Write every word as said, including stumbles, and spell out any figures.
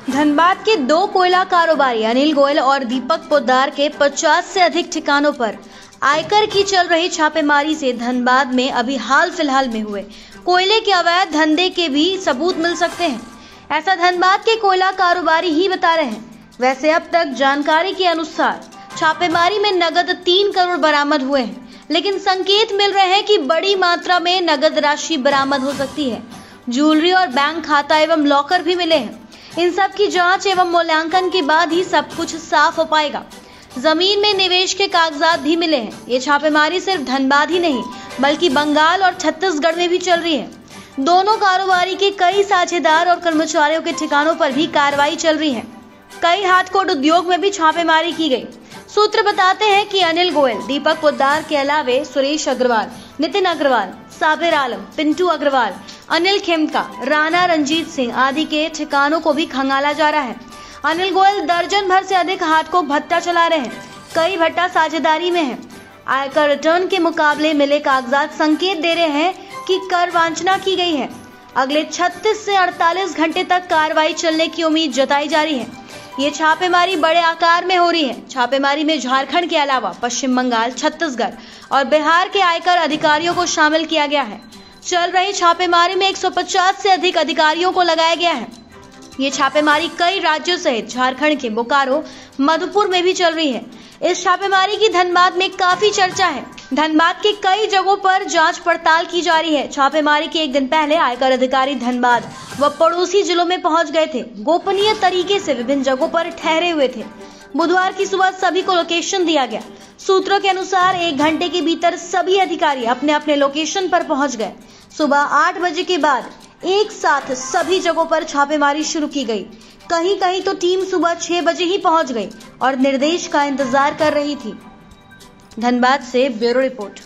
धनबाद के दो कोयला कारोबारी अनिल गोयल और दीपक पोद्दार के पचास से अधिक ठिकानों पर आयकर की चल रही छापेमारी से धनबाद में अभी हाल फिलहाल में हुए कोयले के अवैध धंधे के भी सबूत मिल सकते हैं। ऐसा धनबाद के कोयला कारोबारी ही बता रहे हैं। वैसे अब तक जानकारी के अनुसार छापेमारी में नगद तीन करोड़ बरामद हुए हैं, लेकिन संकेत मिल रहे हैं कि बड़ी मात्रा में नगद राशि बरामद हो सकती है। ज्वेलरी और बैंक खाता एवं लॉकर भी मिले हैं। इन सब की जांच एवं मूल्यांकन के बाद ही सब कुछ साफ हो पाएगा। जमीन में निवेश के कागजात भी मिले हैं। ये छापेमारी सिर्फ धनबाद ही नहीं बल्कि बंगाल और छत्तीसगढ़ में भी चल रही है। दोनों कारोबारी के कई साझेदार और कर्मचारियों के ठिकानों पर भी कार्रवाई चल रही है। कई हाथकोट उद्योग में भी छापेमारी की गई। सूत्र बताते हैं कि अनिल गोयल, दीपक पोद्दार के अलावे सुरेश अग्रवाल, नितिन अग्रवाल, साबिर आलम, पिंटू अग्रवाल, अनिल खेमका, राणा रंजीत सिंह आदि के ठिकानों को भी खंगाला जा रहा है। अनिल गोयल दर्जन भर से अधिक हाथ को भट्टा चला रहे हैं। कई भट्टा साझेदारी में हैं। आयकर रिटर्न के मुकाबले मिले कागजात संकेत दे रहे हैं कि कर वांछना की गई है। अगले छत्तीस से अड़तालीस घंटे तक कार्रवाई चलने की उम्मीद जताई जा रही है। ये छापेमारी बड़े आकार में हो रही है। छापेमारी में झारखंड के अलावा पश्चिम बंगाल, छत्तीसगढ़ और बिहार के आयकर अधिकारियों को शामिल किया गया है। चल रही छापेमारी में एक सौ पचास से अधिक अधिकारियों को लगाया गया है। ये छापेमारी कई राज्यों सहित झारखंड के बोकारो, मधुपुर में भी चल रही है। इस छापेमारी की धनबाद में काफी चर्चा है। धनबाद के कई जगहों पर जांच पड़ताल की जा रही है। छापेमारी के एक दिन पहले आयकर अधिकारी धनबाद व पड़ोसी जिलों में पहुंच गए थे। गोपनीय तरीके से विभिन्न जगहों पर ठहरे हुए थे। बुधवार की सुबह सभी को लोकेशन दिया गया। सूत्रों के अनुसार एक घंटे के भीतर सभी अधिकारी अपने अपने लोकेशन पर पहुंच गए। सुबह आठ बजे के बाद एक साथ सभी जगहों पर छापेमारी शुरू की गई। कहीं कहीं तो टीम सुबह छह बजे ही पहुंच गई और निर्देश का इंतजार कर रही थी। धनबाद से ब्यूरो रिपोर्ट।